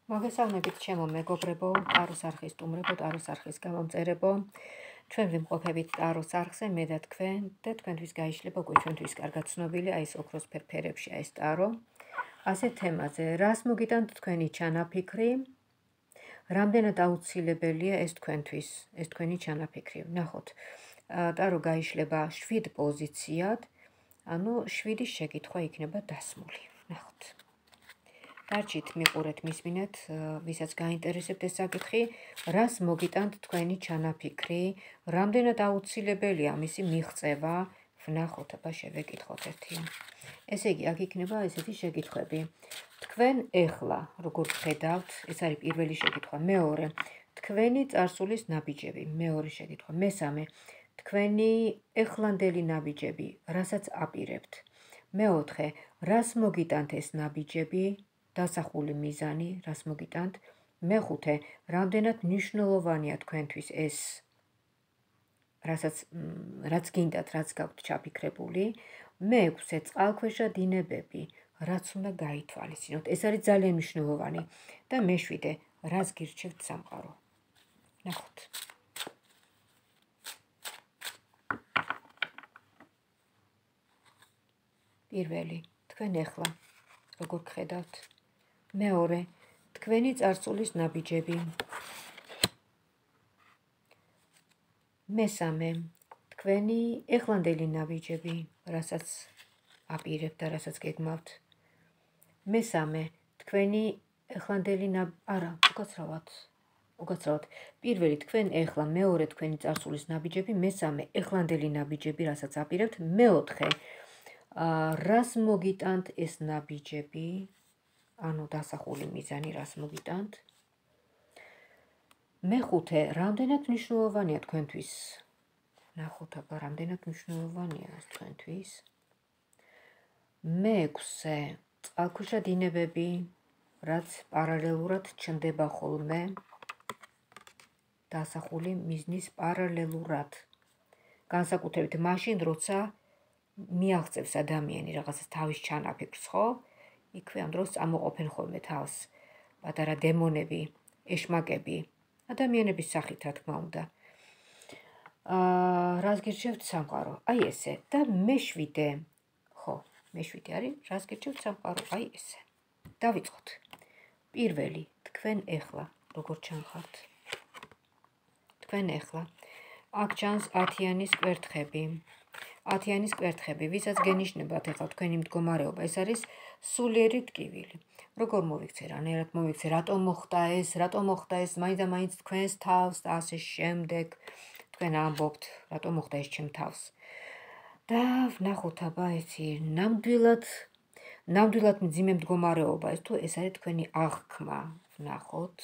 მოგესალმებით ჩემო მეგობრებო, ტაროს არხის სტუმრებო, ტაროს არხის გამომწერებო. ჩვენ ვიმყოფებით ტაროს არხზე, მე და თქვენ და თქვენთვის გაიშლება უკვე ჩვენთვის კარგად ცნობილი, აი ეს ოქროსფერ ფერებშია ეს ტარო. ასე თემაზე, რას მოგიტანთ თქვენი ჩანაფიქრი? რამდენად აუცილებელია ეს თქვენთვის, ეს თქვენი ჩანაფიქრი? ნახოთ, ტარო გაიშლება 7 პოზიციად, ანუ 7 შეკითხვა იქნება დასმული. ნახოთ. Დარჩით, მიყურეთ, მისმინეთ, ვისაც გაინტერესებთ ეს საკითხი, რას მოგიტანთ თქვენი ჩანაფიქრი, რამდენად აუცილებელია მისი მიღწევა, ვნახოთ, აბა შევეკითხოთ ერთიან. ესე იგი, აქ იქნება ესეთი შეკითხვები. თქვენ ეხლა, როგორ ხედავთ, ეს არის პირველი შეკითხვა, მეორე, თქვენი წარსულის ნაბიჯები, მეორე შეკითხვა, მესამე, თქვენი ეხლანდელი ნაბიჯები, რასაც აპირებთ. მეოთხე, რას მოგიტანთ ეს ნაბიჯები? დასახული მიზანი, რას მოგიტანთ. მეხუთე, რამდენად მნიშვნელოვანია თქვენთვის ეს, რაც გინდათ, რაც გაქვთ ჩაფიქრებული. მეექვსე, წყალქვეშა დინებები, რაც უნდა გაითვალისწინოთ. ეს არის ძალიან მნიშვნელოვანი. და მეშვიდე, რას გირჩევთ სამყარო. ნახოთ. პირველი, თქვენ ეხლა, როგორ გხედავთ. მეორე, თქვენი წარსულის ნაბიჯები. მესამე, თქვენი ეხლანდელი ნაბიჯები, რასაც აპირებთ და რასაც გეგმავთ. მესამე, თქვენი ეხლანდელი უკაცრავად. პირველი, თქვენ ეხლა, მეორე, თქვენი წარსულის ნაბიჯები, მესამე, ეხლანდელი ნაბიჯები, რასაც აპირებთ. მეოთხე, რას მოგიტანთ ეს ნაბიჯები? ანუ დასახული მიზანი რას მოგიტანთ. მეხუთე, რამდენად მნიშვნელოვანია თქვენთვის? ნახოთ, აბა რამდენად მნიშვნელოვანია ეს თქვენთვის. მეექვსე, წყალქვეშა დინებები, რაც პარალელურად ჩნდება ხოლმე. დასახული მიზნის პარალელურად. განსაკუთრებით მაშინ, როცა მიაღწევს ადამიანი რაღაცას თავის ჩანაფიქრს, ხო? იქვე ამ დროს წამოყოფენ ხოლმე თავს პატარა დემონები, ეშმაკები, ადამიანების სახით, რა თქმა უნდა. რას გირჩევთ სამყარო? აი ესე. და მეშვიდე, ხო, მეშვიდე არის, რას გირჩევთ სამყარო? აი ესე. დავიწყოთ. პირველი, თქვენ ეხლა, როგორ ჩანხართ? თქვენ ეხლა. აქ ჩანს 10-იანის კვერთხები. 10-იანის კვერთხები, ვისაც გენიშნებათ ეხლა თქვენი მდგომარეობა, ეს არის სულიერი ტკივილი. როგორ მოვიქცე, რანაირად მოვიქცე, რატომ მოხდა ეს, მაინც და მაინც თქვენს თავს და ასე შემდეგ. თქვენ ამბობთ, რატომ მოხდა ეს ჩემ თავს. და ვნახოთ, აბა ეთი ნამდვილად მძიმე მდგომარეობა ეს, თუ ეს არის თქვენი აღქმა. ვნახოთ.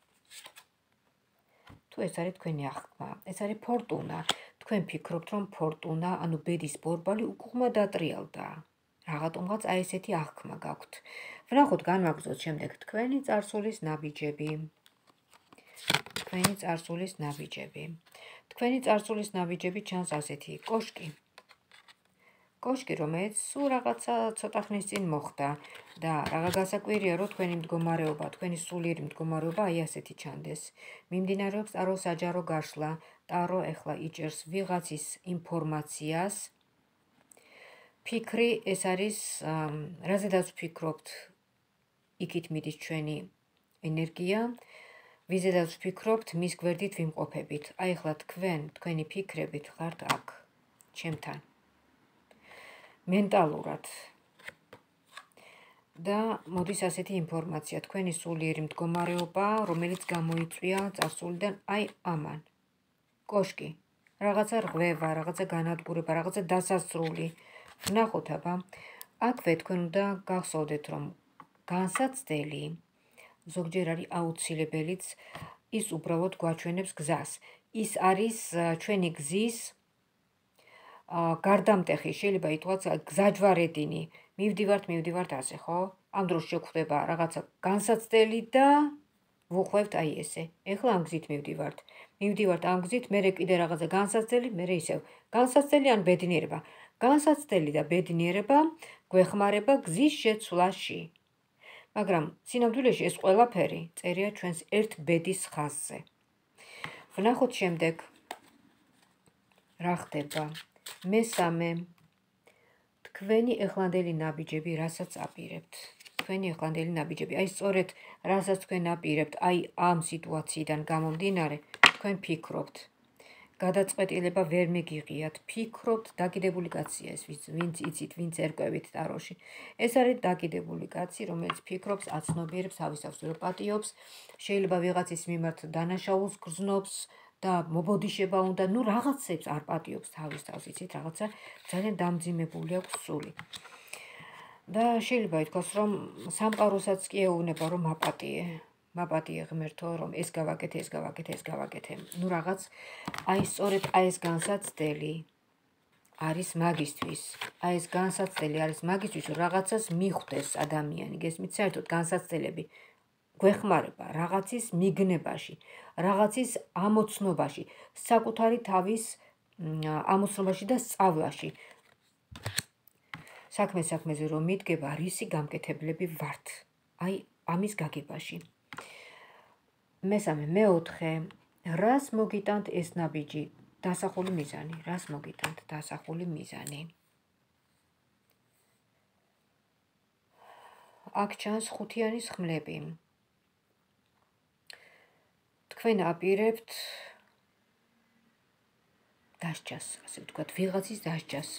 თუ ეს არის თქვენი აღქმა, ეს არის ფორტუნა. თქვენ ფიქრობთ, რომ ფორტუნა, ანუ ბედის ბორბალი უკუღმა დატრიალდა. რაღაცომღაც აი ესეთი აღქმა გაქვთ. ვნახოთ, განვაგრძოთ შემდეგ თქვენი წარსულის ნაბიჯები. თქვენი წარსულის ნაბიჯები. თქვენი წარსულის ნაბიჯები ჩანს ასეთი, კოშკი. კოშკი, რომელიც სულ რაღაცა ცოტა ხნის წინ მოხდა და რაღა გასაკვირია, რომ თქვენი მდგომარეობა, თქვენი სულიერი მდგომარეობა აი ასეთი ჩანდეს. მიმდინარეობს ტარო საჯარო გაშლა. ტარო ეხლა იჭერს ვიღაცის ინფორმაციას. ფიქრი ეს არის, რაზედაც ვფიქრობთ, იქით მიდის ჩვენი ენერგია. ვიზედაც ვფიქრობთ, მის გვერდით ვიმყოფებით. აი ეხლა თქვენი ფიქრებით ხართ აქ, ჩემთან. მენტალურად. და მოდის ასეთი ინფორმაცია, თქვენი სულიერი მდგომარეობა, რომელიც გამოიწვია წარსულიდან აი ამან. კოშკი. რაღაცა რღვევა, რაღაცა განადგურება, რაღაცა დასასრული. ვნახოთ, აბა, აქვე თქვენ უნდა გახსოვდეთ, რომ განსაცდელი ზოგჯერ არის აუცილებელიც, ის უბრალოდ გვაჩვენებს გზას. ის არის ჩვენი გზის გარდამტეხი, შეიძლება ითქვას გზაჯვარედინი. მივდივართ ასე, ხო? ამ დროს შეგვხვდება რაღაცა განსაცდელი და ვუხვევთ აი ესე. ეხლა ამ გზით მივდივართ ამ გზით, მერე კიდე რაღაცა განსაცდელი, მერე ისევ. განსაცდელი ან ბედნიერება. განსაცდელი და ბედნიერება გვეხმარება გზის შეცვლაში. მაგრამ სინამდვილეში ეს ყველაფერი წერია ჩვენს ერთ ბედის ხაზზე. ვნახოთ შემდეგ რა ხდება. მესამე, თქვენი ეხლანდელი ნაბიჯები, რასაც აპირებთ. თქვენი ეხლანდელი ნაბიჯები. აი სწორედ რასაც თქვენ აპირებთ, აი ამ სიტუაციიდან გამომდინარე, თქვენ ფიქრობთ. გადაწყვეტილება ვერ მეგიღიათ, ფიქრობთ, დაკიდებული კაცია ეს, ვინც იცით, ვინც ერკვევით ტაროში. ეს არის დაკიდებული კაცი, რომელიც ფიქრობს, აცნობიერებს, თავის თავს ვერ პატიობს, შეიძლება ვიღაცის მიმართ დანაშაულს გრძნობს და მობოდიშება უნდა, ნუ რაღაცებს არ პატიობს თავის თავს, იცით, რაღაცა ძალიან დამძიმებული აქვს სული. და შეიძლება ითქვას, რომ სამყაროსაც კი ეუბნება, რომ მაპატიე ღმერთო, რომ ეს გავაკეთე. ნუ რაღაც აი სწორედ ეს განსაცდელი არის მაგისთვის. აი ეს განსაცდელი არის მაგისთვის, რომ რაღაცას მიხვდეს ადამიანი. გესმით, საერთოდ განსაცდელები გვეხმარება რაღაცის მიგნებაში, რაღაცის ამოცნობაში, საკუთარი თავის ამოცნობაში და სწავლაში. საქმეზე რომ მიდგება, რისი გამკეთებლები ვართ. აი ამის გაგებაში. მესამე, მეოთხე, რას მოგიტანთ ეს ნაბიჯი? დასახული მიზანი. რას მოგიტანთ დასახული მიზანი? აქ ჩანს ხუთიანის ხმლები. თქვენ აპირებთ დასჯას, ასე ვთქვათ, ვიღაცის დასჯას.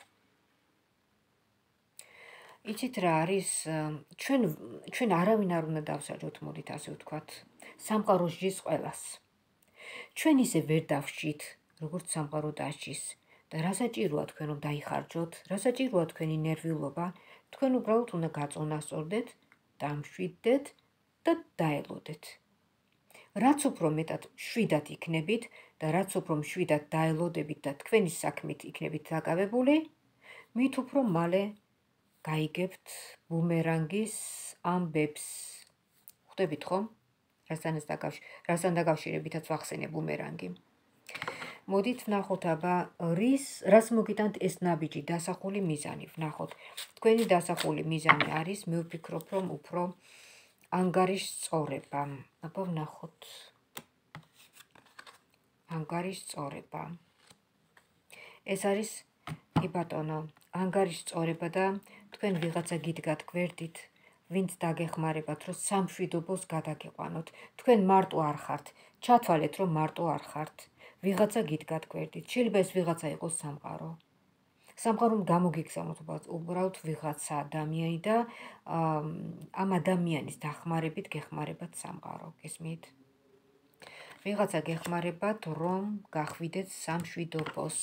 იცით რა არის, ჩვენ არავინ არ უნდა დავსაჯოთ, მოდით ასე ვთქვათ, სამყაროს ჯის ყველას. ჩვენ ისე ვერ დავსჯით, როგორც სამყარო დასჯის. და რა საჭიროა თქვენ რომ დაიხარჯოთ, რა საჭიროა თქვენი ნერვიულობა, თქვენ უბრალოდ უნდა გაწონასწორდეთ, დამშვიდდეთ და დაელოდეთ. რაც უფრო მეტად შვიდად იქნებით და რაც უფრო მშვიდად დაელოდებით და თქვენი საქმით იქნებით დაკავებული, მით უფრო მალე გაიგებთ ბუმერანგის ამბებს. ხვდებით ხომ? რასთან დაკავშირებითაც ვახსენე ბუმერანგი. მოდით ვნახოთ აბა რას მოგიტანთ ეს ნაბიჯი, დასახული მიზანი. ვნახოთ. თქვენი დასახული მიზანი არის, მე ვფიქრობ, რომ უფრო ანგარიშწორება. აბა ვნახოთ. ანგარიშწორება. ეს არის, კი ბატონო, ანგარიშწორება და თქვენ ვიღაცა გიდგათ გვერდით, ვინც დაგეხმარებათ, რომ სამშვიდობოს გადაგეყვანოთ. თქვენ მარტო არ ხართ. ჩათვალეთ, რომ მარტო არ ხართ. ვიღაცა გიდგათ გვერდით. შეიძლება ეს ვიღაცა იყოს სამყარო. სამყარომ გამოგიგზავნოთ უბრალოდ ვიღაცა ადამიანი და ამ ადამიანის დახმარებით გეხმარებათ სამყარო. გესმით? ვიღაცა გეხმარებათ, რომ გახვიდეთ სამშვიდობოს.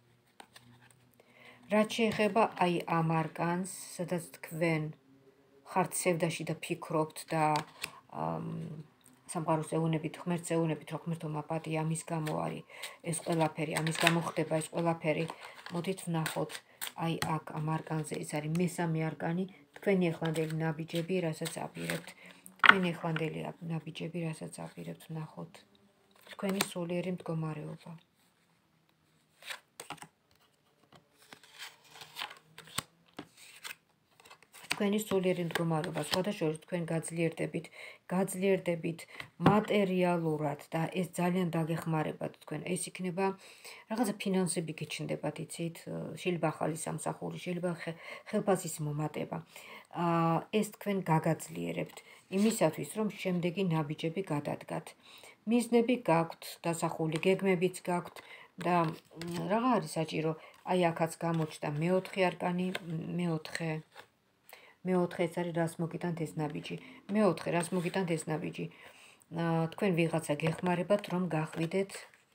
რაც შეეხება აი ამ არკანს, სადაც თქვენ ხართ სევდაში და ფიქრობთ და სამყაროს ეუბნებით, ღმერთს ეუბნებით, რომ ღმერთო მაპატია, ამის გამო არის ეს ყველაფერი, ამის გამო ხდება ეს ყველაფერი. მოდით ვნახოთ, აი აქ ამ არკანზე ეს არის მესამე არკანი, თქვენი ეხლანდელი ნაბიჯები, რასაც აპირებთ. თქვენი ეხლანდელი ნაბიჯები, რასაც აპირებთ, ვნახოთ. თქვენი სულიერი მდგომარეობა. თქვენი სულიერი მდგომარეობა, სხვადასხვა თქვენ გაძლიერდებით მატერიალურად და ეს ძალიან დაგეხმარებათ თქვენ. ეს იქნება რაღაცა ფინანსები გიჩნდებათ, იცით, შეიძლება ახალი სამსახური, შეიძლება ხელფასის მომატება. ეს თქვენ გაგაძლიერებთ იმისათვის, რომ შემდეგი ნაბიჯები გადადგათ. მიზნები გაქვთ დასახული, გეგმებიც გაქვთ და რაღა არის საჭირო. აი აქაც გამოჩნდა მეოთხე არკანი, მეოთხე ეს არის რას მოგიტანთ ეს ნაბიჯი. მეოთხე რას მოგიტანთ ეს ნაბიჯი. თქვენ ვიღაცა გეხმარებათ, რომ გახვიდეთ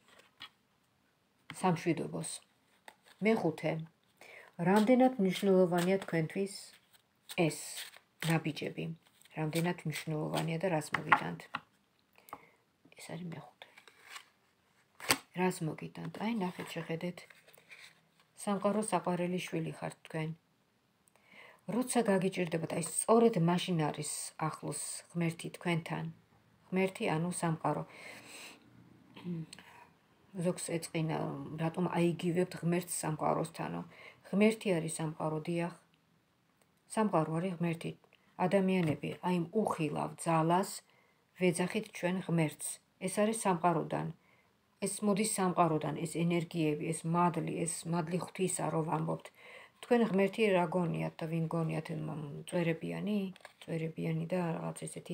სამშვიდობოს. მეხუთე, რამდენად მნიშვნელოვანია თქვენთვის ეს ნაბიჯები. რამდენად მნიშვნელოვანია და რას მოგიტანთ. ეს არის მეხუთე. რას მოგიტანთ? აი ნახეთ, შეხედეთ. სამყაროს საყვარელი შვილი ხართ თქვენ. როცა გაგიჭირდებათ, აი სწორედ მაშინ არის ახლოს ღმერთი თქვენთან. ღმერთი, ანუ სამყარო. ზოგს ეწყინა, რატომ აიგივებთ ღმერთს სამყაროსთანო. ღმერთი არის სამყარო, დიახ. სამყარო არის ღმერთი. ადამიანები აი იმ უხილავ ძალას ვეძახით ჩვენ ღმერთს. ეს არის სამყაროდან. ეს მოდის სამყაროდან, ეს ენერგიები, ეს მადლი ღვთისა რო ვამბობთ. თქვენ ღმერთი რა გონიათ და ვინ გონიათ? წვერებიანი და რაღაც ესეთი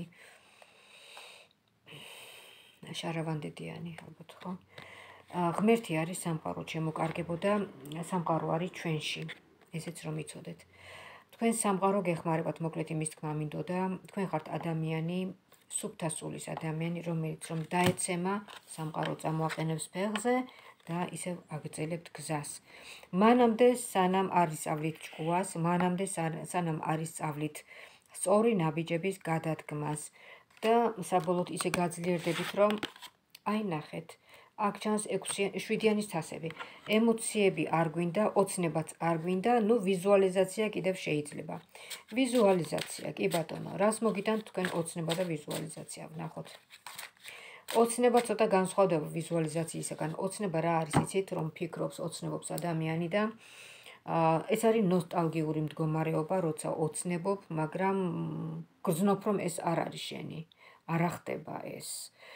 შარავანდედიანი, ალბათ ხო? ღმერთი არის სამყარო, შემოკარგებო და სამყარო არის ჩვენში. ესეც რომ იცოდეთ. თქვენ სამყარო გეხმარებათ, მოკლედ იმის თქმა მინდოდა, თქვენ ხართ ადამიანი, სუფთა სულის ადამიანი, რომელიც რომ დაეცემა სამყარო წამოაყენებს ფეხზე და ისევ აგრძელებთ გზას. მანამდე სანამ არ ისწავლით ჭკუას, მანამდე სანამ არ ისწავლით სწორი ნაბიჯების გადადგმას და საბოლოოდ ისე გაძლიერდებით, რომ აი ნახეთ, აქ ჩანს 7-იანის თასები. ემოციები არ გვინდა, ოცნებაც არ გვინდა, ნუ ვიზუალიზაცია კიდევ შეიძლება. ვიზუალიზაცია, კი ბატონო, რას მოგიტანთ თქვენ ოცნება და ვიზუალიზაცია, ვნახოთ. ოცნება ცოტა განსხვავდება ვიზუალიზაციისაგან. ოცნება რა არის, იცით, რომ ფიქრობს, ოცნებობს ადამიანი და ეს არის ნოსტალგიური მდგომარეობა, როცა ოცნებობ, მაგრამ გრძნობ, რომ ეს არ არის შენი. არ ახტება ეს.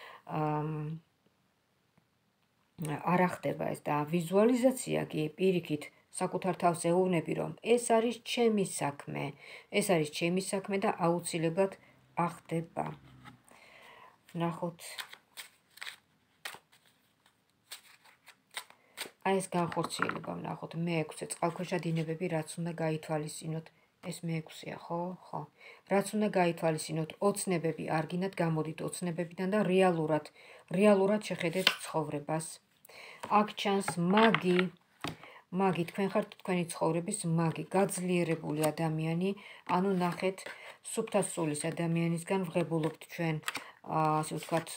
არ ახტება ეს და ვიზუალიზაცია კი პირიქით საკუთარ თავს ეუბნები, რომ ეს არის ჩემი საქმე. ეს არის ჩემი საქმე და აუცილებლად ახტება. ნახოთ. აი ეს განხორციელება ვნახოთ. მე-6 წყალქვეშა დინებები რაც უნდა გაითვალისწინოთ. ეს მე-6-ია, ხო? ხო. რაც უნდა გაითვალისწინოთ, ოცნებები არ გინდათ, გამოდით ოცნებებიდან და რეალურად შეხედეთ ცხოვრებას. აქ ჩანს მაგი, თქვენ ხართ თქვენი ცხოვრების მაგი, გაძლიერებული ადამიანი, ანუ ნახეთ, სუფთა სულის ადამიანისგან ვღებულობთ ჩვენ, ასე ვთქვათ,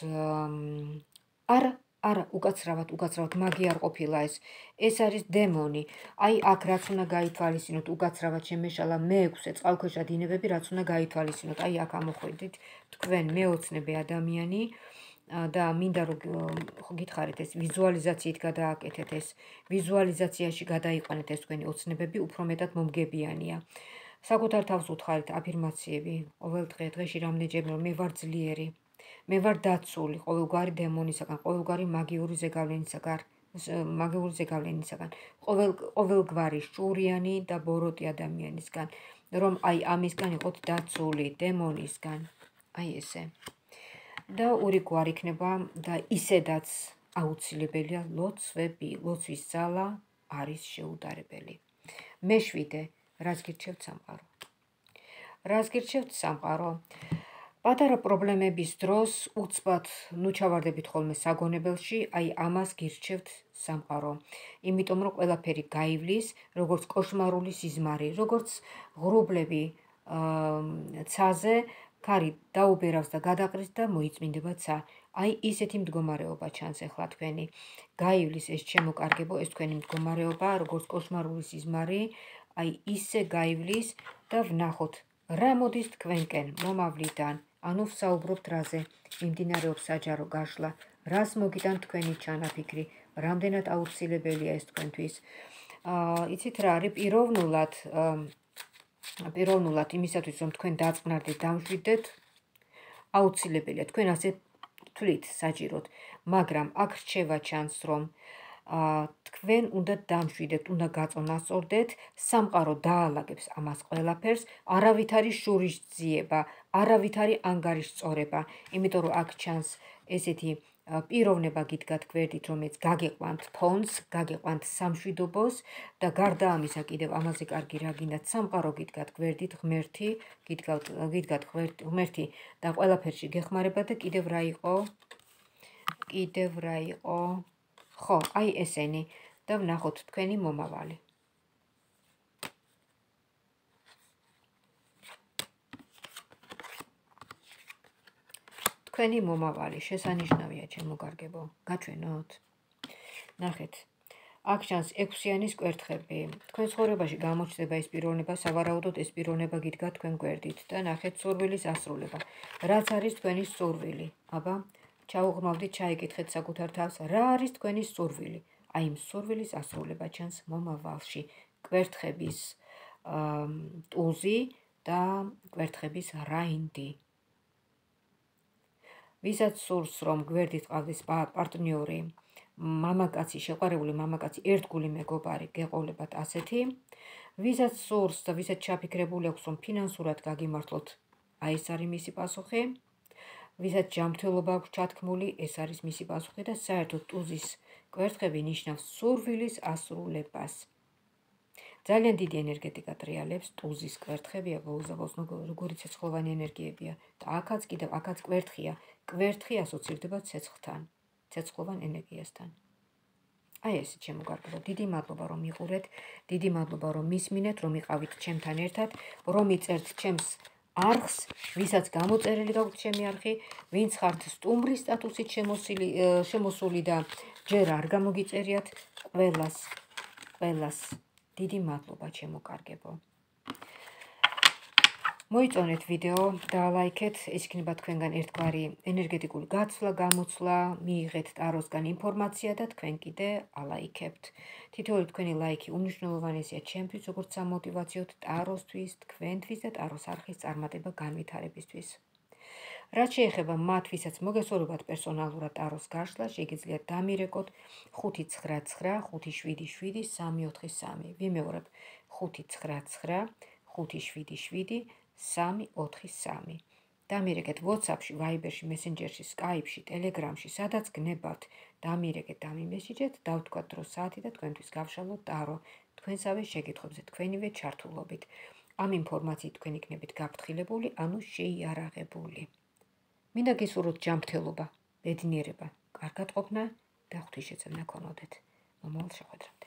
არა, უკაცრავად, მაგი არ ყოფილა ეს. ეს არის დემონი. აი აქ რაც უნდა გაითვალისწინოთ, უკაცრავად შემეშალა მე-6 წყალქვეშა დინებები, რაც უნდა გაითვალისწინოთ. აი აქ ამოხვედით თქვენ მე-ოცნებე ადამიანი და მინდა რომ გითხარით ეს ვიზუალიზაციით გადააკეთეთ ეს. ვიზუალიზაციაში გადაიყვანეთ ეს თქვენი ოცნებები, უფრო მეტად მომგებიანია. საკუთარ თავს უთხარით აფირმაციები, ყოველ დღეში რამდენჯერ რომ მე ვარ ძლიერი. მე ვარ დაცული ყოველგვარი დემონისაგან, ყოველგვარი მაგიური ზეგავლენისაგან, ყოველგვარი შურიანი და ბოროტი ადამიანისგან, რომ აი ამისგან იყოთ დაცული, დემონისგან, აი ესე. და ურიგვარ იქნება და ისედაც აუცილებელია ლოცვები, ლოცვის ძალა არის შეუდარებელი. მე-7 რას გირჩევთ სამყარო? რას გირჩევთ სამყარო? პატარა პრობლემების დროს უცბად ჩავარდებით ხოლმე საგონებელში, აი ამას გირჩევთ სამყარო. იმიტომ რომ ყველაფერი გაივლის, როგორც კოშმარული სიზმარი, როგორც ღრუბლები ცაზე, ქარი დაუბერავს და გადაყრის და მოიწმინდება ცა. აი ისეთი მდგომარეობა ჩანს ახლა თქვენი. გაივლის ეს შემოკარგებო, ეს თქვენი მდგომარეობა, როგორც კოშმარული სიზმარი, აი ისე გაივლის და ვნახოთ, რა მოდის თქვენკენ მომავლიდან. ანუ ვსაუბრობთ რაზე, მიმდინარეობს საჯარო გაშლა, რას მოგიტანთ თქვენი ჩანაფიქრი, რამდენად აუცილებელია ეს თქვენთვის. იცით რა არის პიროვნულად იმისათვის, რომ თქვენ დაწყნარდეთ, დამშვიდეთ, აუცილებელია, თქვენ ასე თვლით საჭიროდ, მაგრამ აქ რჩევა ჩანს, რომ თქვენ უნდა დამშვიდეთ, უნდა გაწონასწორდეთ, სამყარო დაალაგებს ამას ყველაფერს, არავითარი შურისძიება, არავითარი ანგარიშწორება, იმიტომ რომ აქ ჩანს ესეთი პიროვნება გიდგათ გვერდით, რომელიც გაგეყვანთ ფონს, გაგეყვანთ სამშვიდობოს და გარდა ამისა კიდევ ამაზე კარგი რა გინდათ, სამყარო გიდგათ გვერდით, ღმერთი, გიდგათ ღმერთი და ყველაფერში გეხმარება და კიდევ რა იყო? ხო, აი ესენი და ვნახოთ თქვენი მომავალი. თქვენი მომავალი შესანიშნავია, ჩემო კარგებო, გაჩვენოთ. ნახეთ, აქ ჩანს 6-იანის კვერთხები. თქვენ ცხოვრებაში გამოჩნდება ეს პიროვნება, სავარაუდოდ ეს პიროვნება გიდგა თქვენ გვერდით და ნახეთ სურვილის ასრულება. რაც არის თქვენი სურვილი? აბა, ჩაუღრმავდით, ჩაიკითხეთ საკუთარ თავს, რა არის თქვენი სურვილი? აი იმ სურვილის ასრულება ჩანს მომავალში. კვერთხების ტულზი და კვერთხების რაინდი. ვისაც სურს, რომ გვერდით ყავდეს პარტნიორი, მამაკაცი, შეყვარებული მამაკაცი, ერთგული მეგობარი, გეყოლებათ ასეთი. ვისაც სურს და ვისაც ჩაფიქრებული აქვს, რომ ფინანსურად გაგიმართლოთ, აი ეს არის მისი პასუხი. ვისაც ჯანმრთელობა აქვს ჩათქმული, ეს არის მისი პასუხი და საერთოდ ტუზის კვერთხები ნიშნავს სურვილის ასრულებას. ძალიან დიდი ენერგეტიკა ტრიალებს ტუზის კვერთხები, აბა როგორი ცეცხლოვანი ენერგიებია და აქაც კიდევ აქაც კვერთხია. კვერთხი ასოცირდება ცეცხლთან, ცეცხლოვან ენერგიასთან. აი ეს შემოგარგება. დიდი მადლობა რომ მიყურეთ, დიდი მადლობა რომ მისმინეთ, რომ იყავით ჩემთან ერთად, რომ იწერთ ჩემს არხს, ვისაც გამოწერილი გაქვთ ჩემი არხი, ვინც ხართ სტუმრის სტატუსით შემოსული და ჯერ არ გამოგიწერიათ, ყველას დიდი მადლობა ჩემო კარგებო. მოიწონეთ ვიდეო, დაალაიქეთ, ეს იქნება თქვენგან ერთგვარი ენერგეტიკული გაცვლა, გამოცვლა, მიიღეთ ტაროსგან ინფორმაცია და თქვენ კიდე ალაიქებთ. თითოეული თქვენი ლაიქი უმნიშვნელოვანესია ჩემთვის, როგორც სამოტივაციოდ ტაროსთვის, თქვენთვის და ტაროს არხის წარმატება განვითარებისთვის. რაც შეეხება მათ, ვისაც მოგესურვებათ პერსონალურად ტაროს გაშლა, შეგიძლიათ დამირეკოთ 599 577 343. ვიმეორებ 599 577 343. დამირეკეთ WhatsApp-ში, Viber-ში, Messenger-ში, Skype-ში, Telegram-ში, სადაც გნებავთ, დამირეკეთ, დამიმესიჯეთ, დავთქვათ დრო საათი და თქვენთვის გავშალოთ ტარო თქვენსავე შეკითხვებზე, თქვენივე ჩართულობით. ამ ინფორმაციით თქვენ იქნებით გაფრთხილებული, ანუ შეიარაღებული. მინდა გისურვოთ ჯანმრთელობა, ბედნიერება, კარგად ყოფნა და ღვთისმშეწირვა გქონოდეთ. მომავალ შეხვედრამდე.